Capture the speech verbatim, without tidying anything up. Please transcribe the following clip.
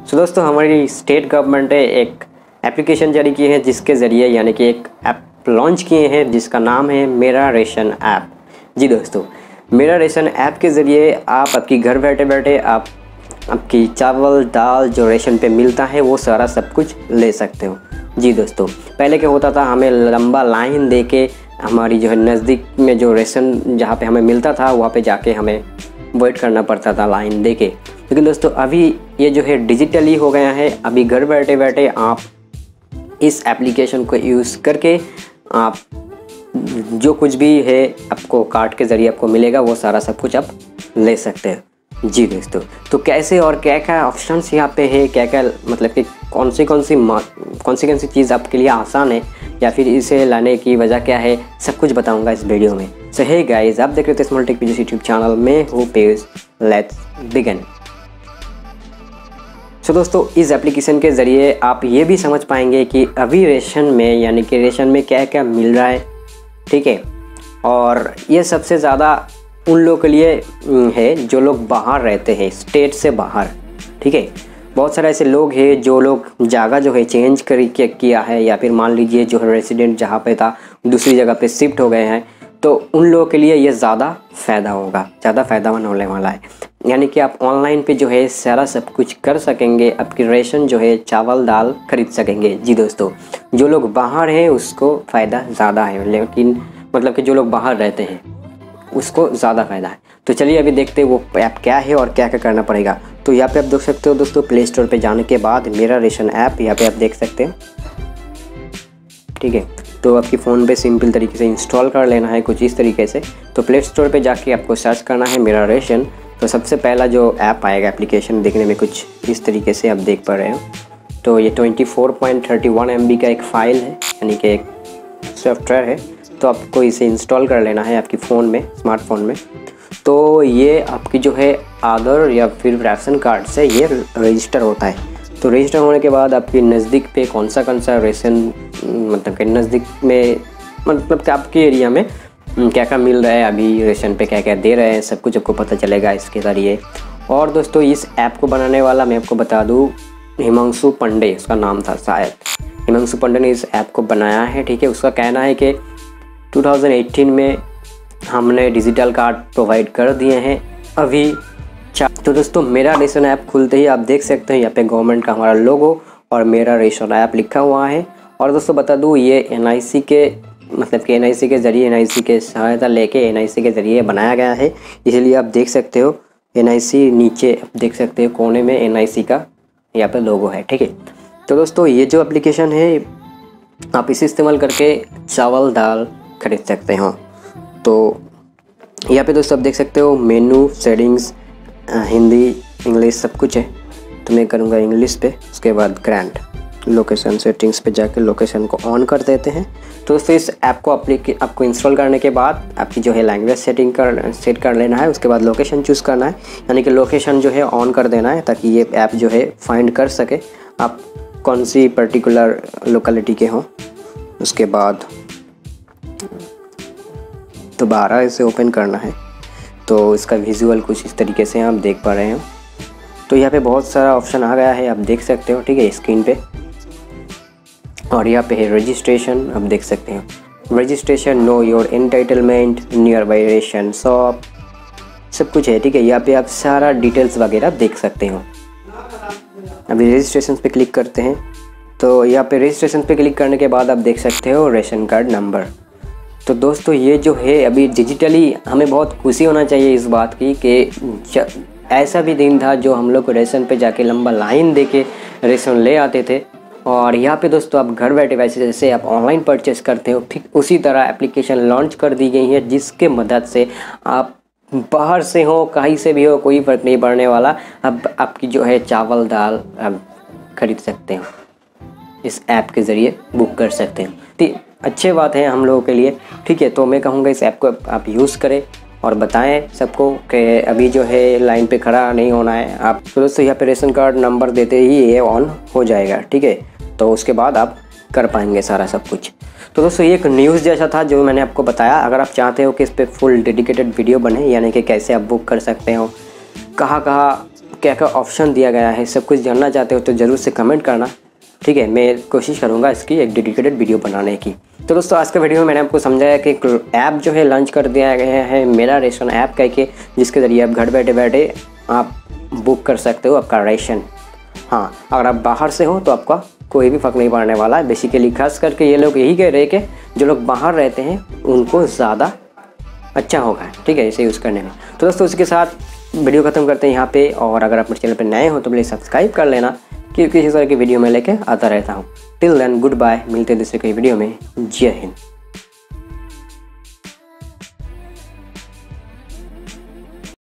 सो दोस्तों, हमारी state government ने एक एप्लीकेशन जारी की है जिसके ज़रिए यानी कि एक ऐप लॉन्च किए हैं जिसका नाम है मेरा रेशन ऐप। जी दोस्तों, मेरा रेशन ऐप के ज़रिए आप आपकी घर बैठे बैठे आप आपकी चावल दाल जो रेशन पे मिलता है वो सारा सब कुछ ले सकते हो। जी दोस्तों, पहले क्या होता था, हमें लंबा लाइन दे के हमारी जो है नज़दीक में जो रेशन जहाँ पे हमें मिलता था वहाँ पे जाके हमें वेट करना पड़ता था लाइन दे के। लेकिन दोस्तों अभी ये जो है डिजिटली हो गया है। अभी घर बैठे बैठे आप इस एप्लीकेशन को यूज़ करके आप जो कुछ भी है आपको कार्ड के ज़रिए आपको मिलेगा वो सारा सब कुछ आप ले सकते हैं। जी दोस्तों, तो कैसे और क्या क्या ऑप्शंस यहाँ पे है, क्या क्या मतलब कि कौन सी कौन सी कौन सी कौन सी चीज़ आपके लिए आसान है या फिर इसे लाने की वजह क्या है, सब कुछ बताऊंगा इस वीडियो में। सो हे गाइस, आप देख रहे थे small tech PG YouTube channel में हूँ page. Let's begin. So so, दोस्तों, इस एप्लीकेशन के ज़रिए आप ये भी समझ पाएंगे कि अभी रेशन में यानी कि रेशन में क्या क्या मिल रहा है, ठीक है। और ये सबसे ज़्यादा उन लोगों के लिए है जो लोग बाहर रहते हैं, स्टेट से बाहर, ठीक है। बहुत सारे ऐसे लोग हैं जो लोग जगह जो है चेंज कर किया है या फिर मान लीजिए जो है रेसिडेंट जहाँ पे था दूसरी जगह पे शिफ्ट हो गए हैं, तो उन लोगों के लिए ये ज़्यादा फ़ायदा होगा, ज़्यादा फ़ायदामंद होने वाला है। यानी कि आप ऑनलाइन पे जो है सारा सब कुछ कर सकेंगे, आपकी रेशन जो है चावल दाल खरीद सकेंगे। जी दोस्तों, जो लोग बाहर हैं उसको फ़ायदा ज़्यादा है, लेकिन मतलब कि जो लोग बाहर रहते हैं उसको ज़्यादा फ़ायदा है। तो चलिए अभी देखते हैं वो ऐप क्या है और क्या क्या करना पड़ेगा। तो यहाँ पे आप देख सकते हो दोस्तों, प्ले स्टोर पे जाने के बाद मेरा रेशन ऐप यहाँ पे आप देख सकते हैं, ठीक है। तो आपकी फ़ोन पे सिंपल तरीके से इंस्टॉल कर लेना है कुछ इस तरीके से। तो प्ले स्टोर पे जाके आपको सर्च करना है मेरा रेशन। तो सबसे पहला जो ऐप आएगा, एप्लीकेशन देखने में कुछ इस तरीके से आप देख पा रहे हो। तो ये twenty four point thirty one M B का एक फ़ाइल है, यानी कि एक सॉफ्टवेयर है। तो आपको इसे इंस्टॉल कर लेना है आपकी फ़ोन में, स्मार्टफोन में। तो ये आपकी जो है आधार या फिर राशन कार्ड से ये रजिस्टर होता है। तो रजिस्टर होने के बाद आपके नज़दीक पे कौन सा कौन सा रेशन मतलब कि नज़दीक में मतलब कि आपके एरिया में क्या क्या मिल रहा है, अभी रेशन पे क्या क्या दे रहे हैं, सब कुछ आपको पता चलेगा इसके ज़रिए। और दोस्तों, इस ऐप को बनाने वाला मैं आपको बता दूँ, हिमांशु पांडे उसका नाम था शायद। हिमांशु पांडे ने इस ऐप को बनाया है, ठीक है। उसका कहना है कि टू थाउजेंड एटीन में हमने डिजिटल कार्ड प्रोवाइड कर दिए हैं अभी। तो दोस्तों, मेरा रेशन ऐप खुलते ही आप देख सकते हैं यहाँ पे गवर्नमेंट का हमारा लोगो और मेरा रेशन ऐप लिखा हुआ है। और दोस्तों बता दूँ, ये एन आई सी के मतलब कि एन आई सी के ज़रिए एन आई सी के सहायता लेके एन आई सी के ज़रिए बनाया गया है, इसलिए आप देख सकते हो एन आई सी नीचे आप देख सकते हो कोने में एन आई सी का यहाँ पे लोगो है, ठीक है। तो दोस्तों, ये जो एप्लीकेशन है आप इसे इस्तेमाल करके चावल दाल खरीद सकते हो। तो यहाँ पे दोस्तों आप देख सकते हो मेनू, सेटिंग्स, हिंदी, इंग्लिश सब कुछ है। तो मैं करूँगा इंग्लिश पे, उसके बाद ग्रैंड लोकेशन सेटिंग्स पे जाके लोकेशन को ऑन कर देते हैं। तो दोस्तों, इस ऐप को आपको इंस्टॉल करने के बाद आपकी जो है लैंग्वेज सेटिंग कर सेट कर लेना है। उसके बाद लोकेशन चूज़ करना है, यानी कि लोकेशन जो है ऑन कर देना है ताकि ये ऐप जो है फाइंड कर सके आप कौन सी पर्टिकुलर लोकेलिटी के हों। उसके बाद दोबारा इसे ओपन करना है। तो इसका विजुअल कुछ इस तरीके से आप देख पा रहे हैं। तो यहाँ पे बहुत सारा ऑप्शन आ गया है, आप देख सकते हो, ठीक है, स्क्रीन पे। और यहाँ पे है रजिस्ट्रेशन, आप देख सकते हैं registration, know your entitlement, nearby ration shop, सब कुछ है, ठीक है। यहाँ पे आप सारा डिटेल्स वगैरह देख सकते हो। अभी रजिस्ट्रेशन पे क्लिक करते हैं। तो यहाँ पे रजिस्ट्रेशन पे क्लिक करने के बाद आप देख सकते हो रेशन कार्ड नंबर। तो दोस्तों, ये जो है अभी डिजिटली हमें बहुत खुशी होना चाहिए इस बात की कि ऐसा भी दिन था जो हम लोग को रेशन पे जाके लंबा लाइन दे के रेशन ले आते थे। और यहाँ पे दोस्तों आप घर बैठे वैसे जैसे आप ऑनलाइन परचेस करते हो, ठीक उसी तरह एप्लीकेशन लॉन्च कर दी गई है जिसके मदद से आप बाहर से हो कहीं से भी हो कोई फ़र्क नहीं पड़ने वाला, अब आपकी जो है चावल दाल आप खरीद सकते हो, इस ऐप के ज़रिए बुक कर सकते हैं। तो अच्छी बात है हम लोगों के लिए, ठीक है। तो मैं कहूँगा इस ऐप को आप यूज़ करें और बताएं सबको कि अभी जो है लाइन पे खड़ा नहीं होना है आप। तो दोस्तों, यहाँ पे रेशन कार्ड नंबर देते ही ये ऑन हो जाएगा, ठीक है। तो उसके बाद आप कर पाएंगे सारा सब कुछ। तो दोस्तों, ये एक न्यूज़ जैसा था जो मैंने आपको बताया। अगर आप चाहते हो कि इस पर फुल डेडिकेटेड वीडियो बने, यानी कि कैसे आप बुक कर सकते हो, कहाँ कहाँ क्या क्या ऑप्शन दिया गया है, सब कुछ जानना चाहते हो तो ज़रूर से कमेंट करना, ठीक है। मैं कोशिश करूँगा इसकी एक डेडिकेटेड वीडियो बनाने की। तो दोस्तों आज के वीडियो में मैंने आपको समझाया कि ऐप जो है लॉन्च कर दिया गया है मेरा रेशन ऐप कह के, जिसके ज़रिए आप घर बैठे बैठे आप बुक कर सकते हो आपका रेशन। हाँ, अगर आप बाहर से हो तो आपका कोई भी फ़र्क नहीं पड़ने वाला है। बेसिकली खास करके ये लोग यही कह रहे हैं कि जो लोग बाहर रहते हैं उनको ज़्यादा अच्छा होगा, ठीक है, इसे यूज़ करने में। तो दोस्तों इसके साथ वीडियो ख़त्म करते हैं यहाँ पे। और अगर आप मेरे चैनल पर नए हो तो प्लीज़ सब्सक्राइब कर लेना, क्योंकि इसी तरह की वीडियो मैं लेके आता रहता हूँ। टिल देन गुड बाय, मिलते हैं दूसरे कोई वीडियो में। जय हिंद।